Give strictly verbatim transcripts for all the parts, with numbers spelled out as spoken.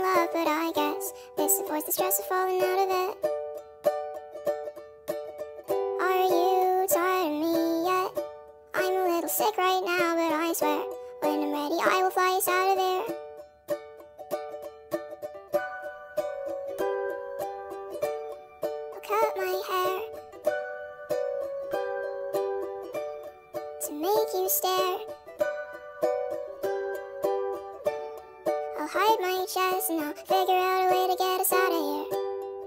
love, but I guess this avoids the stress of falling out of it. Are you tired of me yet? I'm a little sick right now, but I swear, when I'm ready I will fly us out of there. I'll cut my hair to make you stare. I'll hide my chest and I'll figure out a way to get us out of here.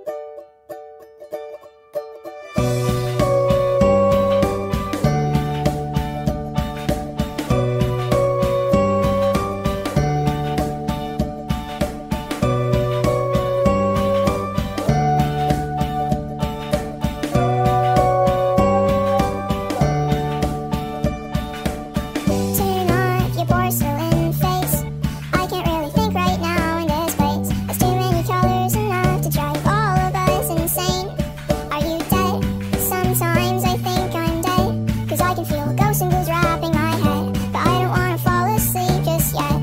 Turn off your porcelain face. I can't really think right now in this place. There's too many colors, enough to drive all of us insane. Are you dead? Sometimes I think I'm dead, 'cause I can feel ghosts and ghouls wrapping my head. But I don't wanna fall asleep just yet.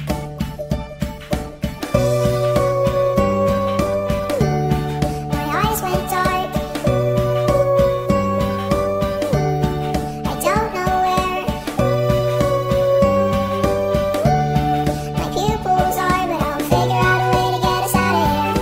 My eyes went dark, I don't know where my pupils are, but I'll figure out a way to get us out of here.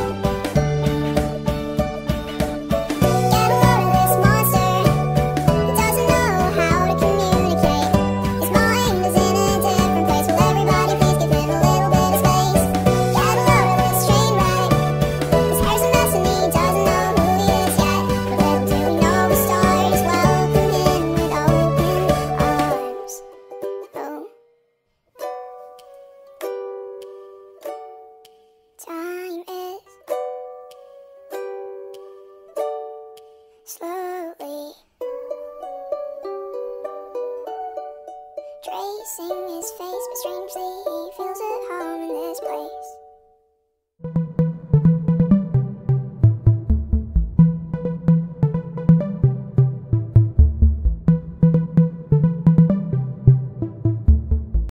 Get a load of this monster, he doesn't know how to communicate. His mind is in a different place. Will everybody please give him a little bit of space? Get a load of this train wreck, his hair's a mess and he doesn't know who he is yet. But little do we know the stars welcome him with open arms. Oh, time is slowly tracing his face, but strangely he feels at home in this place.